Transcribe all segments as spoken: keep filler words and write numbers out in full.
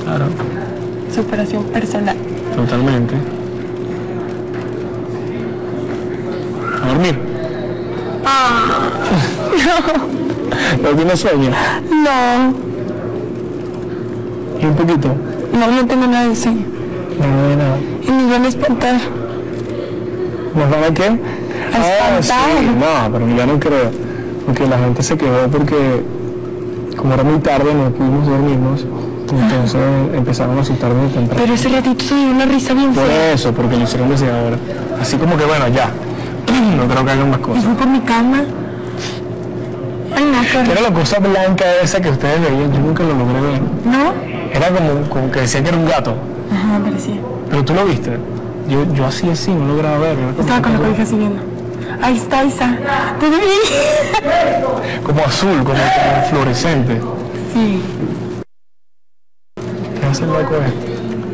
Claro. Superación personal. Totalmente. A dormir. Ah, no. ¿No tienes sueño? No. ¿Y un poquito? No, no tengo nada de sueño. No, no hay nada. Y nos van a espantar. ¿Nos van a qué? A Ah, espantar. sí. No, pero yo no creo. Porque la gente se quedó porque, como era muy tarde, no pudimos dormirnos. Entonces empezaron a asustarme de temprano. Pero ese ratito se dio una risa bien Por fea. eso, porque lo hicieron desde ahora. Así como que bueno, ya. No creo que hagan más Y cosas. fui por mi cama. Ay, no, ¿Qué pero... era la cosa blanca esa que ustedes veían? Yo nunca lo logré ver. ¿No? Era como, como que decían que era un gato. Ajá, parecía. Pero tú lo viste. Yo, yo así así, no lograba verlo. Estaba con la cobija siguiendo. Ahí está, ahí está. ¿Te vi? Como azul, como, como fluorescente. Sí. ¿Qué hace el loco este?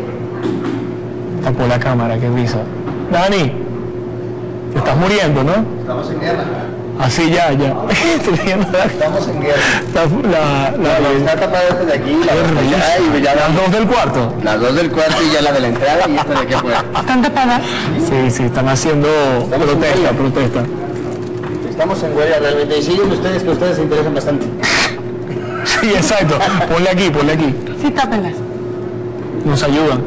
Tapó la cámara, qué risa. Dani, te estás muriendo, ¿no? Estamos en guerra. Así ya, ya. Estoy viendo la, Estamos en guerra. la, la, la, La está tapada esta de aquí, la Qué de risa. allá y ya Las dos del cuarto. las dos del cuarto y ya la de la entrada y esta de aquí afuera. ¿Están tapadas? Sí, sí, están haciendo Estamos en protesta, huelga. protesta. Estamos en huelga realmente y siguen ustedes que ustedes se interesan bastante. Sí, exacto. Ponle aquí, ponle aquí. Sí, tápenlas. Nos ayudan.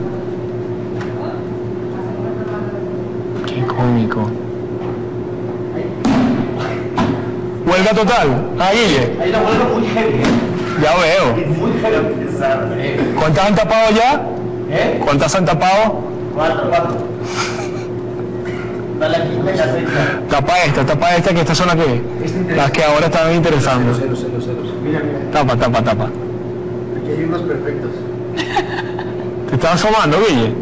Qué cómico. Huelga total. Ah, Guille. Hay una huelga muy heavy, Ya veo. muy heavy. ¿Cuántas han tapado ya? ¿Eh? ¿Cuántas han tapado? Cuatro, cuatro. Dale aquí, venga, venga. Tapa esta, tapa esta, que estas son las que, las que ahora están interesando. Celos, celos, celos. Mira, mira. Tapa, tapa, tapa. Aquí hay unos perfectos. ¿Te estás asomando, Guille?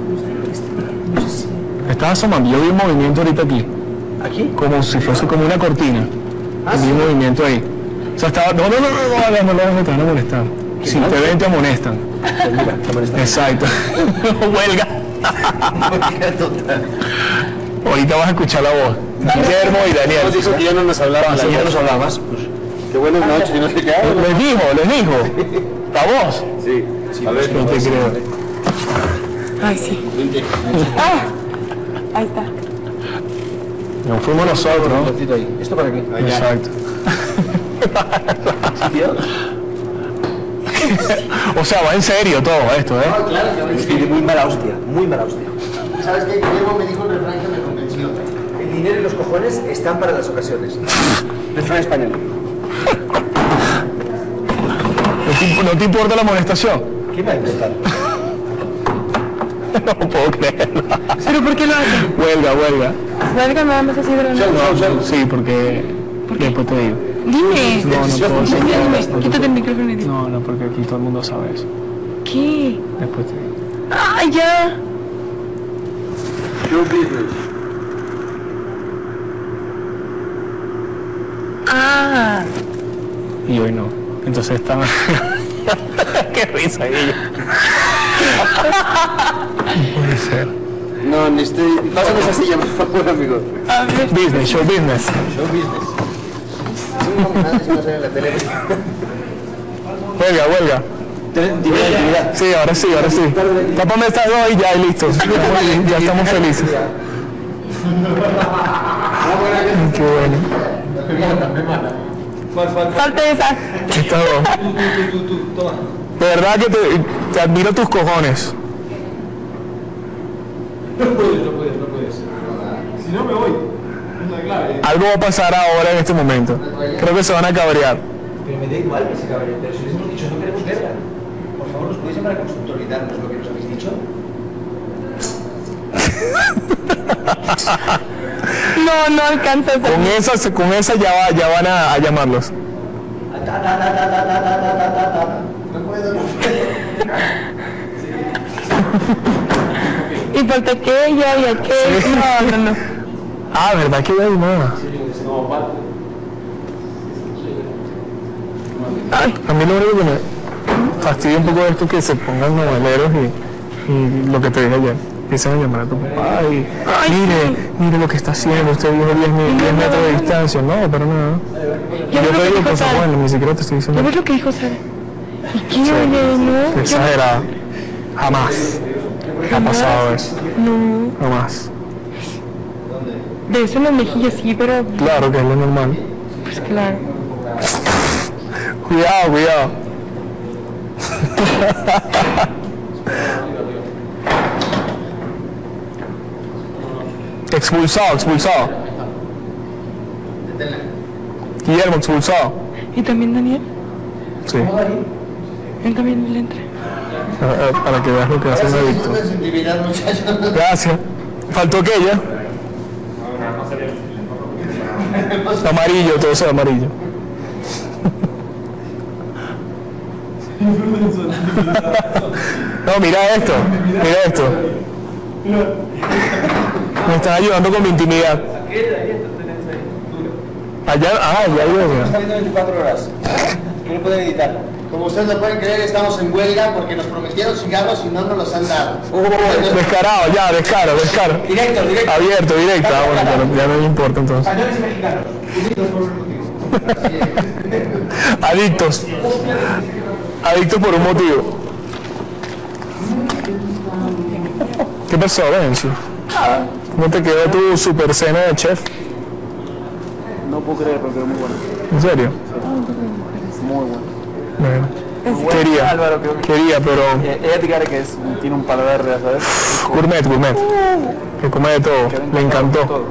¿Te estás asomando? Yo vi un movimiento ahorita aquí, ¿Aquí? como si fuese como una cortina. Ah, Vi sí. un movimiento ahí. O sea, estaba... No, no, no, no, no, no, no, no, no, te van a molestar. Si te ven, te amonestan. Pues mira, te molesta. Exacto. Huelga. Total. Ahorita vas a escuchar la voz. Guillermo y Daniel. Nos dijo que ya no nos hablaba, Sí, ya no sí. nos hablabas. Pues, qué buenas noches y no sé qué. Les dijo, les dijo. La voz. Sí, sí. A ver, No te creo. Ay, sí. Vente. Ah, ahí está. Nos fuimos nosotros, Un ¿no? ratito ahí. ¿Esto para qué? Exacto. ¿Sí, tío? O sea, va en serio todo esto, ¿eh? Claro, es que muy mala hostia, muy mala hostia. ¿Sabes qué? Guillermo me dijo un refrán que me convenció. El dinero y los cojones están para las ocasiones. Refrán español. ¿No te, no te importa la amonestación? ¿Qué me va a importar? No puedo creerlo. ¿Pero por qué lo hacen? Huelga, huelga. Huelga nada más así de la nada. Show, show, show. Sí, porque... Después te digo. Dime. No, no puedo Dime, dime. decir. Quítate el micrófono y dime. No, no, porque aquí todo el mundo sabe eso. ¿Qué? Después te digo. ¡Ay, ya! Show business. Ah. Y hoy no. Entonces está... Qué risa, Guille. No puede ser. No, ni estoy... Pásame esa silla, por favor, amigo. A ver. Business, show business. Show business. No, nada, si no sale en la tele. Huelga, huelga. Intimidad, intimidad. Sí, ahora sí, ahora sí. Tápame estas dos y ya, y listo. Ya, ya estamos felices. Qué bueno. Salte esa. Estas dos. De verdad que te, te admiro tus cojones. No puedes, no puedes, no puedes. Si no me voy. Es la clave. Algo va a pasar ahora en este momento. Creo que se van a cabrear. Pero me da igual que se cabreen, pero si les hemos dicho no queremos guerra. Por favor, ¿nos podéis llamar a consultoridarnos lo que nos habéis dicho? No, no alcanza a Con esa, con esa ya, va, ya van a, a llamarlos. Ta, ta, ta, ta, ta, ta, ta, ta, ta, ta. No puedo, no Y falta aquello y aquello. Sí. No, no, no. Ah, ¿verdad que hay más? No, parte. Ay, A mí lo único que me fastidia un poco de esto es que se pongan noveleros y, y lo que te dije ayer. Empiezan a llamar a tu papá y Ay, mire, sí. mire lo que está haciendo, usted dijo diez metros de distancia. No, pero nada. Ya Yo ves lo te que digo dijo cosas Sara. buenas, ni siquiera te estoy ¿Ya diciendo. ves lo que dijo Sara? ¿Y qué? Sí, Oye, no. exagerado. Jamás ha pasado eso. No, Jamás. de eso en las mejillas sí, pero Claro que es lo normal. pues claro. Cuidado, cuidado. Expulsado, expulsado. Guillermo, expulsado. ¿Y también Daniel? Sí. Él también le entra. Para, para que veas lo que hace un adicto. Gracias. Faltó aquella. Amarillo, todo eso amarillo. No, mira esto, mira esto. Me están ayudando con mi intimidad. Allá, ah, ya Estamos veo. saliendo veinticuatro horas. ¿Qué no pueden editar? Como ustedes lo pueden creer, estamos en huelga porque nos prometieron cigarros y no nos los han dado. Descarado, ya, descaro, descaro. Directo, directo. Abierto, directo. Ah, bueno, ya no, ya no me importa entonces. Españoles y mexicanos. Unidos por un motivo. Adictos. Adictos por un motivo. ¿Qué pasó, Benji? ¿Cómo te quedó tu super cena de chef? No puedo creer, pero quedó muy bueno. ¿En serio? Muy bueno. Bueno. Muy Quería, Álvaro, creo que- quería, pero Eh, ella te quiere que es, tiene un paladar, ¿sabes? gourmet, gourmet. Que come de todo. Le encantó. Todo.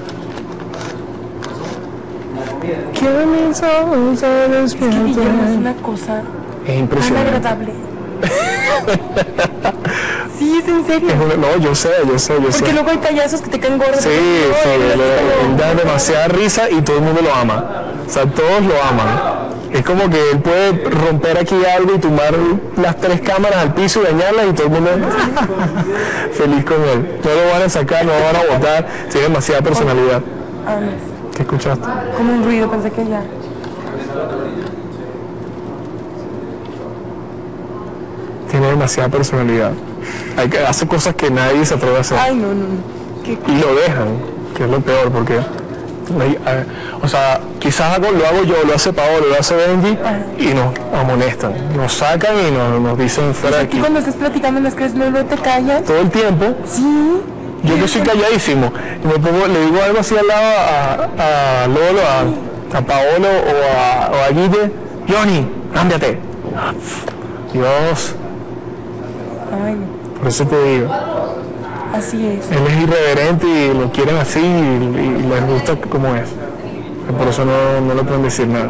Que mis ojos se despierten. Guillermo es una cosa Es tan impresionante. agradable. Sí, es en serio. Es una- no, yo sé, yo sé, yo sé. Porque luego hay payasos que te caen gordos. Sí, sí, él, él da demasiada risa y todo el mundo lo ama. O sea, todos lo aman. Es como que él puede romper aquí algo y tumbar las tres cámaras al piso y dañarlas y todo el mundo feliz con él. No lo van a sacar, no lo van a botar, tiene demasiada personalidad. Ah, no. ¿Qué escuchaste? Como un ruido, pensé que ya. Tiene demasiada personalidad. Hay que, hace cosas que nadie se atreve a hacer. Ay, no, no, no. Qué Y lo dejan, que es lo peor, porque, hay- eh, o sea, quizás hago- lo hago yo, lo hace Paolo, lo hace Benji, y nos amonestan, nos sacan y nos, nos dicen fuera de aquí aquí. cuando estás platicando en las clases, no, no te callas. Todo el tiempo, Sí. yo que soy calladísimo, y me pongo, le digo algo así al lado a, a Lolo, a, a Paolo o a, o a Guille, Johnny, cámbiate. Dios, Ay, no. por eso te digo. Así es. Él es irreverente y lo quieren así y, y les gusta como es. Por eso no, no le pueden decir nada.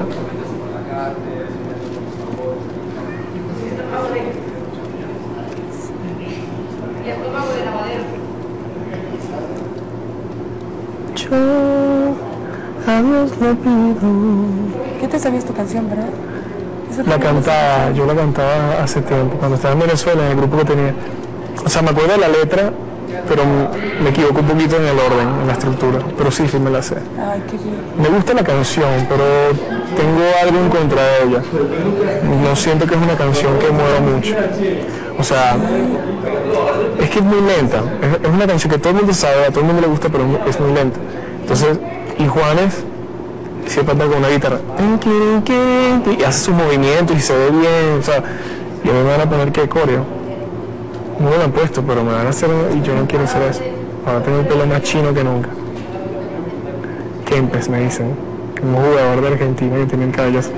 Yo a Dios le pido. ¿Qué te sabías tu canción, verdad? Esa La también cantaba, yo la cantaba hace tiempo, cuando estaba en Venezuela, en el grupo que tenía. O sea, me acuerdo de la letra, pero me equivoco un poquito en el orden, en la estructura. Pero sí, sí me la sé. Ay, qué bien. Me gusta la canción, pero tengo algo en contra de ella. No siento que es una canción que mueva mucho. O sea, es que es muy lenta. Es, es una canción que todo el mundo sabe, a todo el mundo le gusta, pero es muy lenta. Entonces, y Juanes siempre anda con una guitarra y hace sus movimientos y se ve bien. O sea, y a mí me van a poner que coreo. No me lo han puesto, pero me van a hacer y yo no quiero hacer eso. Ahora tengo el pelo más chino que nunca. Kempes me dicen, un jugador de Argentina que tiene el cabello así.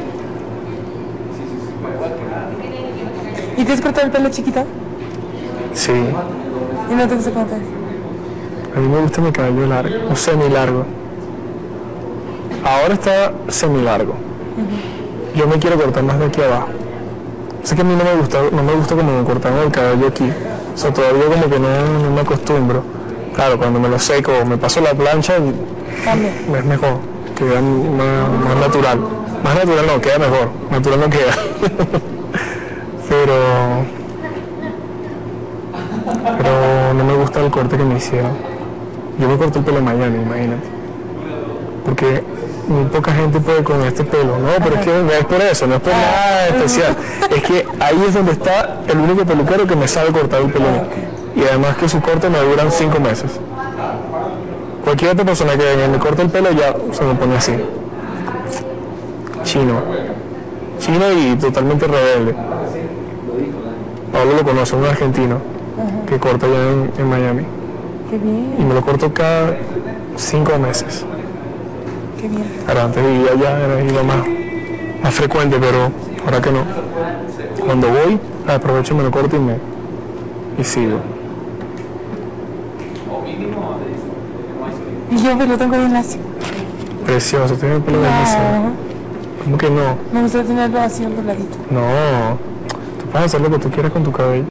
¿Y te has cortado el pelo chiquita? Sí, ¿Y no te gusta cómo te ves? a mí me gusta mi cabello largo, o semi largo. Ahora está semi largo. Yo me quiero cortar más de aquí abajo. Sé que a mí no me gusta, no me gusta como me cortaron el cabello aquí. O sea, todavía como que no, no me acostumbro. Claro, cuando me lo seco, me paso la plancha, Cambia. es mejor, queda más, más natural. Más natural no, queda mejor, natural no queda. pero, pero no me gusta el corte que me hicieron. Yo me corté el pelo en Miami, imagínate. Porque muy poca gente puede con este pelo, no, pero es que no es por eso, no es por nada especial. Es que ahí es donde está el único peluquero que me sabe cortar el pelo. Y además que su corte me duran cinco meses. Cualquier otra persona que me corte el pelo ya se me pone así. Chino. Chino y totalmente rebelde. Pablo lo conoce, un argentino Ajá. que corta allá en, en Miami. Qué Y bien, me lo corto cada cinco meses. qué bien. Ahora antes vivía allá, era iba más, más frecuente, pero ahora que no. Cuando voy, aprovecho, me lo corto y me y sigo. Y yo me lo tengo bien lacio. Precioso, tiene el pelo buenísimo. No, ¿Cómo que no? me gusta tenerlo así onduladito. No, tú puedes hacer lo que tú quieras con tu cabello.